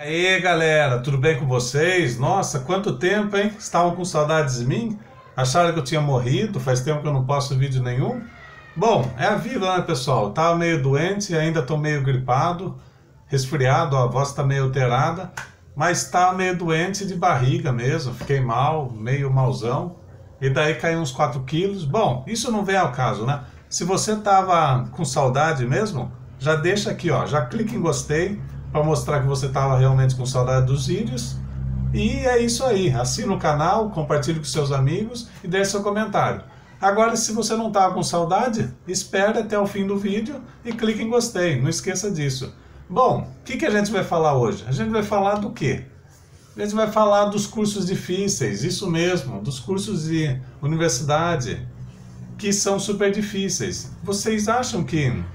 Aí galera, tudo bem com vocês? Nossa, quanto tempo, hein? Estavam com saudades de mim? Acharam que eu tinha morrido? Faz tempo que eu não posto vídeo nenhum? Bom, é a vida, né, pessoal? Eu tava meio doente, ainda tô meio gripado, resfriado, a voz tá meio alterada, mas tava meio doente de barriga mesmo, fiquei mal, meio malzão, e daí caiu uns 4 quilos. Bom, isso não vem ao caso, né? Se você tava com saudade mesmo, já deixa aqui, ó, já clica em gostei, para mostrar que você estava realmente com saudade dos vídeos. E é isso aí, assina o canal, compartilhe com seus amigos e deixe seu comentário. Agora, se você não estava com saudade, espere até o fim do vídeo e clique em gostei, não esqueça disso. Bom, o que a gente vai falar hoje? A gente vai falar do quê? A gente vai falar dos cursos difíceis, isso mesmo, dos cursos de universidade, que são super difíceis. Vocês acham que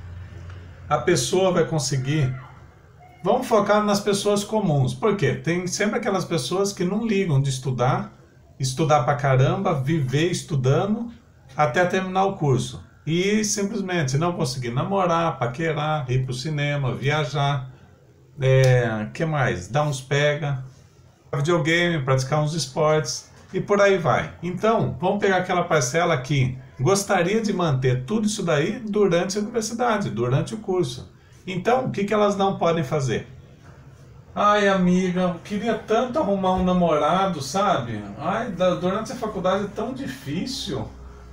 a pessoa vai conseguir? Vamos focar nas pessoas comuns. Por quê? Tem sempre aquelas pessoas que não ligam de estudar pra caramba, viver estudando até terminar o curso. E simplesmente não conseguir namorar, paquerar, ir pro cinema, viajar, que mais? Dar uns pega, videogame, praticar uns esportes e por aí vai. Então, vamos pegar aquela parcela que gostaria de manter tudo isso daí durante a universidade, durante o curso. Então, o que elas não podem fazer? Ai, amiga, eu queria tanto arrumar um namorado, sabe? Ai, durante a faculdade é tão difícil,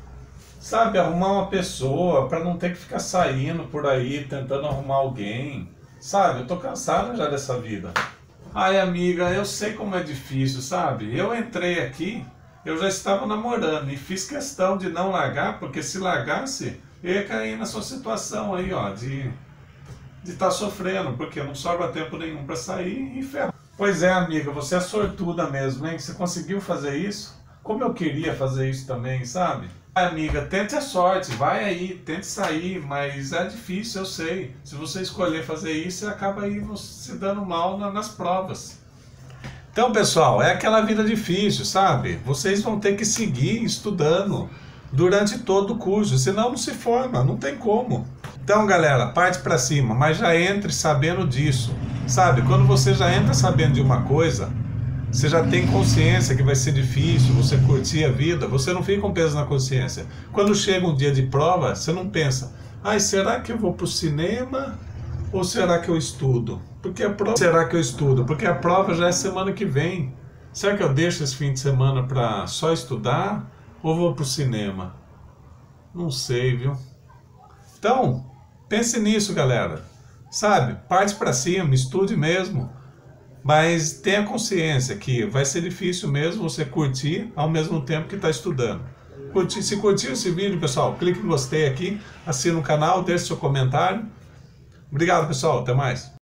sabe? Arrumar uma pessoa para não ter que ficar saindo por aí tentando arrumar alguém, sabe? Eu tô cansado já dessa vida. Ai, amiga, eu sei como é difícil, sabe? Eu entrei aqui, eu já estava namorando e fiz questão de não largar, porque se largasse, eu ia cair na sua situação aí, ó, de estar sofrendo, porque não sobra tempo nenhum para sair e ferra. Pois é, amiga, você é sortuda mesmo, hein? Você conseguiu fazer isso? Como eu queria fazer isso também, sabe? Amiga, tente a sorte, vai aí, tente sair, mas é difícil, eu sei. Se você escolher fazer isso, você acaba aí se dando mal nas provas. Então, pessoal, é aquela vida difícil, sabe? Vocês vão ter que seguir estudando durante todo o curso, senão não se forma, não tem como. Então, galera, parte pra cima, mas já entre sabendo disso, sabe? Quando você já entra sabendo de uma coisa, você já tem consciência que vai ser difícil, você curtir a vida, você não fica com peso na consciência. Quando chega um dia de prova, você não pensa, ai, será que eu vou pro cinema ou será que eu estudo? Porque a prova... Será que eu estudo? Porque a prova já é semana que vem. Será que eu deixo esse fim de semana pra só estudar ou vou pro cinema? Não sei, viu? Então, pense nisso, galera. Sabe, parte pra cima, estude mesmo. Mas tenha consciência que vai ser difícil mesmo você curtir ao mesmo tempo que está estudando. Se curtiu esse vídeo, pessoal, clique em gostei aqui, assina o canal, deixe seu comentário. Obrigado, pessoal. Até mais.